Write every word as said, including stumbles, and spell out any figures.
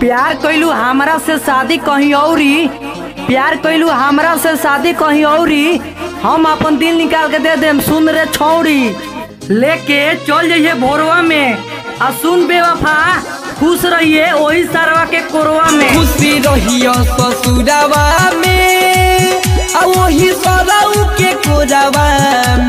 प्यार कैलू हमरा से शादी कहीं औरी, प्यार कैलू हमरा से शादी कहीं औरी, हम अपन दिल निकाल के दे देम सुन रे छौरी। लेके चल जाइए भोरवा में आ सुन बेवफा खुश रहिए वही सरवा के कोरवा में। खुशी रहियो ससुरवा में आ वही सरऊ के कोरवा